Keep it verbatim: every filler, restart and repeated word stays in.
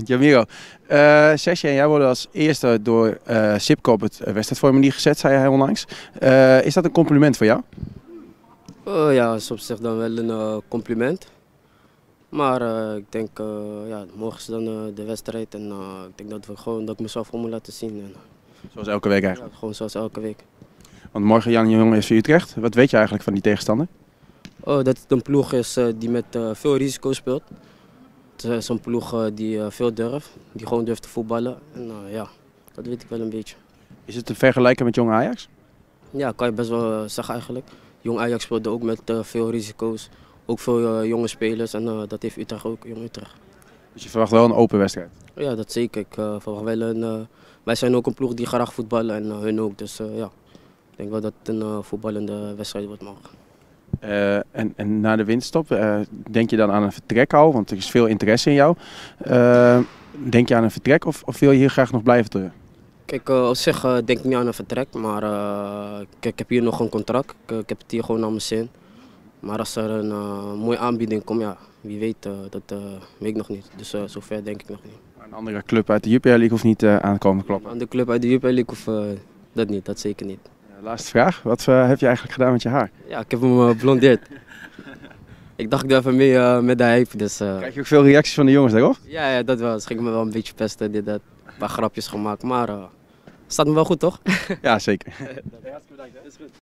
Jamiro, uh, Sesje en jij worden als eerste door uh, Sipco op het wedstrijdformulier gezet, zei hij onlangs. Uh, is dat een compliment voor jou? Uh, ja, dat is op zich dan wel een uh, compliment. Maar uh, ik denk, uh, ja, morgen is dan uh, de wedstrijd en uh, ik denk dat, we gewoon, dat ik mezelf gewoon moet laten zien. En, zoals elke week eigenlijk? Ja, gewoon zoals elke week. Want morgen Jan Jong is voor Utrecht. Wat weet je eigenlijk van die tegenstander? Oh, dat het een ploeg is uh, die met uh, veel risico speelt. Het is een ploeg uh, die uh, veel durft, die gewoon durft te voetballen. En uh, ja, dat weet ik wel een beetje. Is het te vergelijken met Jong Ajax? Ja, kan je best wel uh, zeggen eigenlijk. Jong Ajax speelde ook met uh, veel risico's. Ook veel uh, jonge spelers en uh, dat heeft Utrecht ook, Jong Utrecht. Dus je verwacht wel een open wedstrijd? Ja, dat zeker. Ik uh, verwacht wel een, uh, wij zijn ook een ploeg die graag voetballen en uh, hun ook. Dus uh, ja, ik denk wel dat het een uh, voetballende wedstrijd wordt morgen. Uh, en, en na de winststop, uh, denk je dan aan een vertrek al? Want er is veel interesse in jou. Uh, denk je aan een vertrek of, of wil je hier graag nog blijven terug? Kijk, uh, op zich uh, denk ik niet aan een vertrek, maar uh, kijk, ik heb hier nog een contract. Ik, ik heb het hier gewoon naar mijn zin. Maar als er een uh, mooie aanbieding komt, ja, wie weet, uh, dat uh, weet ik nog niet. Dus uh, zover denk ik nog niet. Een andere club uit de Jupiler League hoeft niet uh, aan te komen kloppen? Een andere club uit de Jupiler League hoeft uh, dat niet, dat zeker niet. Laatste vraag, wat uh, heb je eigenlijk gedaan met je haar? Ja, ik heb hem uh, blondeerd. Ik dacht ik doe even mee uh, met de hype. Dus, uh... Krijg je ook veel reacties van de jongens daarop? Ja, ja, dat wel. Ze gingen me wel een beetje pesten, dit, dat. Een paar grapjes gemaakt, maar uh, staat me wel goed toch? Ja, zeker. Hartstikke bedankt. Is goed.